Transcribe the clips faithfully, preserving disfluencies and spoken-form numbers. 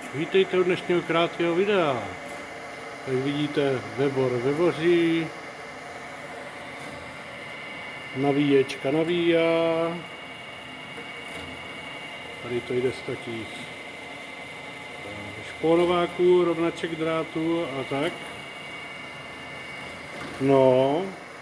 Vítejte u dnešního krátkého videa. Jak vidíte, Vebor vevoří, navíječka navíjá, tady to jde z takých špónováků, rovnaček drátů a tak. No,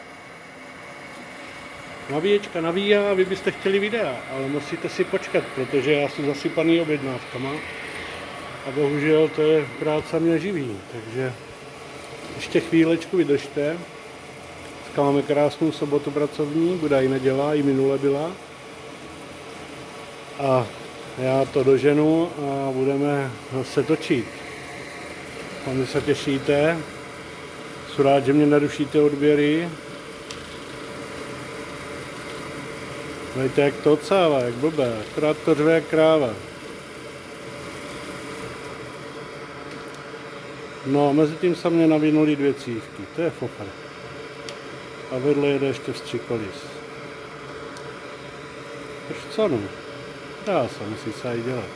navíječka navíjá, vy byste chtěli videa, ale musíte si počkat, protože já jsem zasypaný objednávkama. A bohužel to je práce mě živí, takže ještě chvílečku vydržte. Dneska máme krásnou sobotu pracovní, bude i neděla, i minule byla. A já to doženu a budeme se točit. Vám se těšíte. Jsem rád, že mě narušíte odběry. Víte, jak to odsává, jak blbé, akorát to řve jak kráva. No, mezi tím se mě navinuli dvě cívky, to je fofr. A vedle jede ještě vstřikolis. Proč co no? Dá se, musí se aj dělat.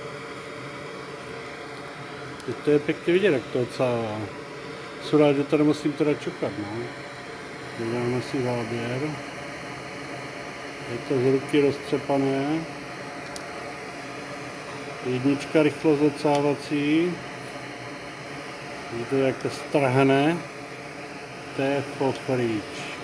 Teď to je pěkně vidět, jak to odsává. Jsem rád, že to nemusím teda čukat, no. Děláme si záběr. Je to z ruky roztřepané. Jednička rychlost odsávací. Vidíte, jak to strhne. To je fofríč.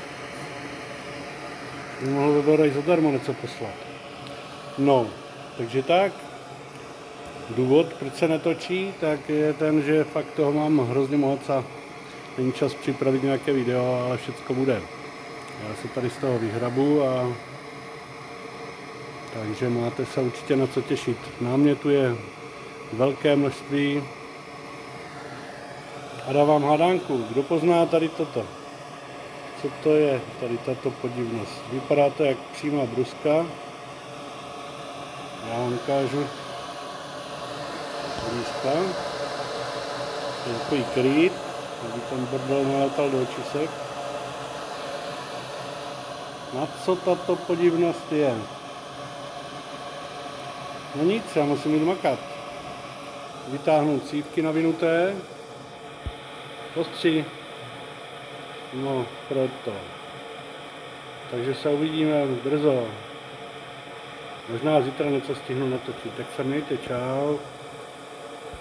Mohl Vebor i zadarmo něco poslat. No, takže tak. Důvod, proč se netočí, tak je ten, že fakt toho mám hrozně moc a není čas připravit nějaké video, ale všecko bude. Já se tady z toho vyhrabu a takže máte se určitě na co těšit. Námětu je velké množství. A dávám hádánku, kdo pozná tady toto? Co to je, tady tato podivnost? Vypadá to jak přímá bruska. Já vám ukážu blízka. Je takový krýt, aby ten bordel naletal do očisek. Na co tato podivnost je? No nic, já musím jít makat. Vytáhnout cívky navinuté. Ostří. No, proto. Takže se uvidíme brzo. Možná zítra něco stihnu natočit. Tak se mějte, čau.